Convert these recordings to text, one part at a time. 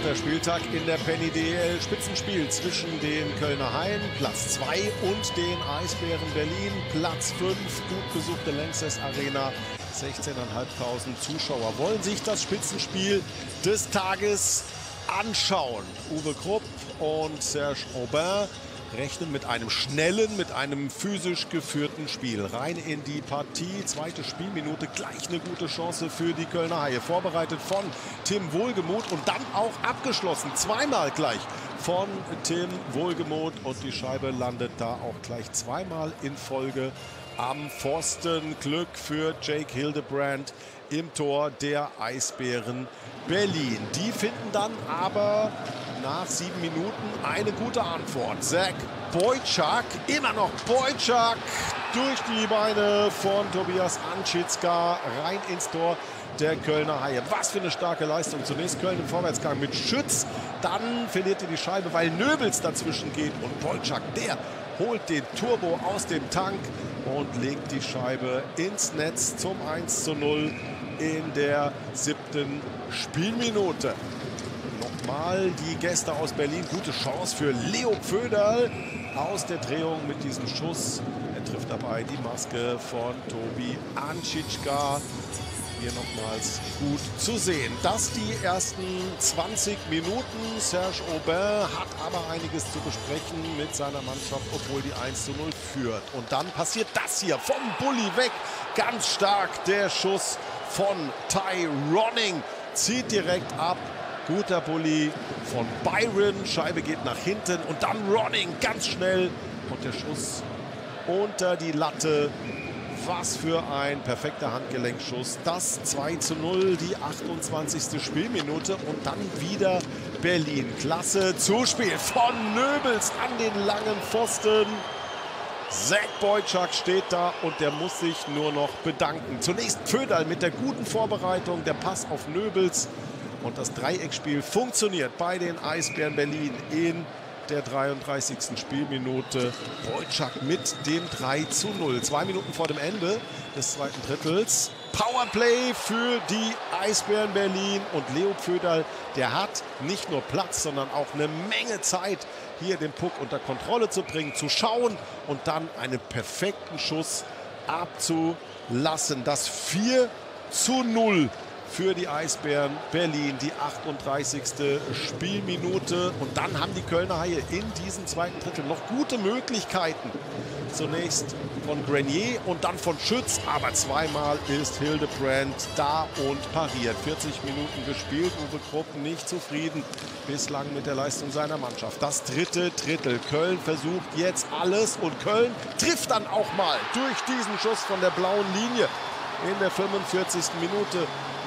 5. Spieltag in der Penny DEL. Spitzenspiel zwischen den Kölner Haien, Platz 2, und den Eisbären Berlin, Platz 5. Gut besuchte Lanxess Arena. 16.500 Zuschauer wollen sich das Spitzenspiel des Tages anschauen. Uwe Krupp und Serge Aubin rechnen mit einem schnellen, mit einem physisch geführten Spiel. Rein in die Partie, zweite Spielminute, gleich eine gute Chance für die Kölner Haie. Vorbereitet von Tim Wohlgemuth und dann auch abgeschlossen. Zweimal gleich von Tim Wohlgemuth und die Scheibe landet da auch gleich zweimal in Folge am Pfosten. Glück für Jake Hildebrand im Tor der Eisbären Berlin. Die finden dann aber nach 7 Minuten eine gute Antwort. Zach Boychuk, immer noch Boychuk, durch die Beine von Tobias Anschitzka rein ins Tor der Kölner Haie. Was für eine starke Leistung. Zunächst Köln im Vorwärtsgang mit Schütz, dann verliert er die Scheibe, weil Nöbels dazwischen geht. Und Boychuk, der holt den Turbo aus dem Tank und legt die Scheibe ins Netz zum 1:0 in der 7. Spielminute. Nochmal die Gäste aus Berlin. Gute Chance für Leo Pföderl aus der Drehung mit diesem Schuss. Er trifft dabei die Maske von Tobi Anschitzka. Hier nochmals gut zu sehen. Das die ersten 20 Minuten. Serge Aubin hat aber einiges zu besprechen mit seiner Mannschaft, obwohl die 1:0 führt. Und dann passiert das hier vom Bulli weg. Ganz stark der Schuss von Ty Ronning. Zieht direkt ab. Guter Bulli von Byron. Scheibe geht nach hinten und dann Ronning ganz schnell. Und der Schuss unter die Latte. Was für ein perfekter Handgelenkschuss. Das 2:0, die 28. Spielminute und dann wieder Berlin. Klasse Zuspiel von Nöbels an den langen Pfosten. Zach Boychuk steht da und der muss sich nur noch bedanken. Zunächst Pföderl mit der guten Vorbereitung, der Pass auf Nöbels. Und das Dreieckspiel funktioniert bei den Eisbären Berlin in der 33. Spielminute. Boychuk mit dem 3:0. 2 Minuten vor dem Ende des zweiten Drittels. Powerplay für die Eisbären Berlin. Und Leo Pföderl, der hat nicht nur Platz, sondern auch eine Menge Zeit, hier den Puck unter Kontrolle zu bringen, zu schauen und dann einen perfekten Schuss abzulassen. Das 4:0 für die Eisbären Berlin, die 38. Spielminute. Und dann haben die Kölner Haie in diesem zweiten Drittel noch gute Möglichkeiten. Zunächst von Grenier und dann von Schütz. Aber zweimal ist Hildebrand da und pariert. 40 Minuten gespielt. Uwe Krupp nicht zufrieden bislang mit der Leistung seiner Mannschaft. Das dritte Drittel. Köln versucht jetzt alles und Köln trifft dann auch mal durch diesen Schuss von der blauen Linie in der 45. Minute.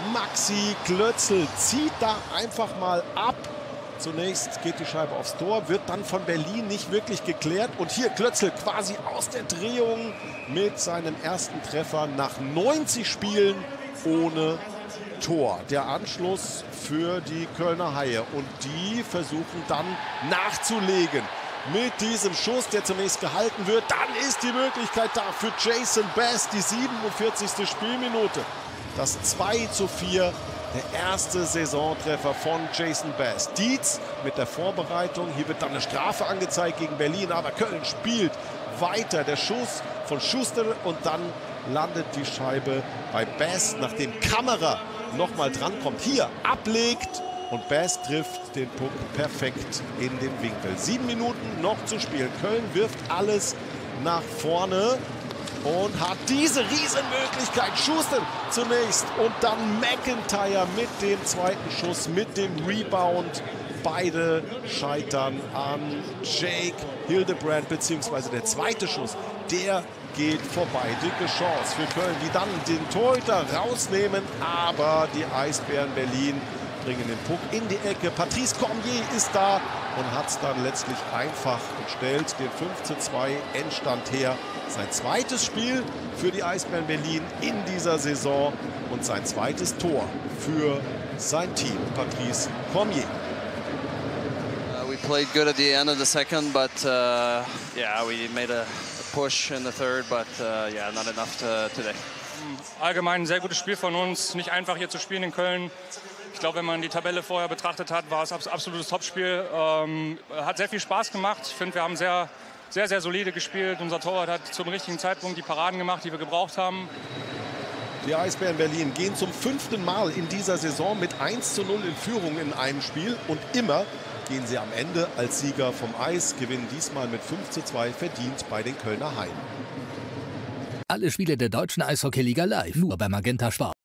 Maxi Klötzl zieht da einfach mal ab. Zunächst geht die Scheibe aufs Tor, wird dann von Berlin nicht wirklich geklärt. Und hier Klötzl quasi aus der Drehung mit seinem ersten Treffer nach 90 Spielen ohne Tor. Der Anschluss für die Kölner Haie. Und die versuchen dann nachzulegen mit diesem Schuss, der zunächst gehalten wird. Dann ist die Möglichkeit da für Jason Bass, die 47. Spielminute. Das 2:4, der erste Saisontreffer von Jason Bass. Dietz mit der Vorbereitung. Hier wird dann eine Strafe angezeigt gegen Berlin, aber Köln spielt weiter. Der Schuss von Schuster und dann landet die Scheibe bei Bass, nachdem Kamera nochmal drankommt. Hier ablegt und Bass trifft den Puck perfekt in den Winkel. 7 Minuten noch zu spielen. Köln wirft alles nach vorne und hat diese Riesenmöglichkeit. Schuster zunächst und dann McIntyre mit dem zweiten Schuss, mit dem Rebound. Beide scheitern an Jake Hildebrand, beziehungsweise der zweite Schuss, der geht vorbei. Dicke Chance für Köln, die dann den Torhüter rausnehmen, aber die Eisbären Berlin bringen den Puck in die Ecke. Patrice Cormier ist da und hat es dann letztlich einfach und stellt den 5:2 Endstand her. Sein zweites Spiel für die Eisbären Berlin in dieser Saison und sein zweites Tor für sein Team, Patrice Cormier. We played good at the end of the second, but yeah, we made a push in the third, but yeah, not enough today. Allgemein ein sehr gutes Spiel von uns. Nicht einfach hier zu spielen in Köln. Ich glaube, wenn man die Tabelle vorher betrachtet hat, war es absolutes Topspiel. Hat sehr viel Spaß gemacht. Ich finde, wir haben sehr solide gespielt. Unser Torwart hat zum richtigen Zeitpunkt die Paraden gemacht, die wir gebraucht haben. Die Eisbären Berlin gehen zum 5. Mal in dieser Saison mit 1:0 in Führung in einem Spiel. Und immer gehen sie am Ende als Sieger vom Eis, gewinnen diesmal mit 5:2 verdient bei den Kölner Haien. Alle Spiele der deutschen Eishockeyliga live, nur bei Magenta Sport.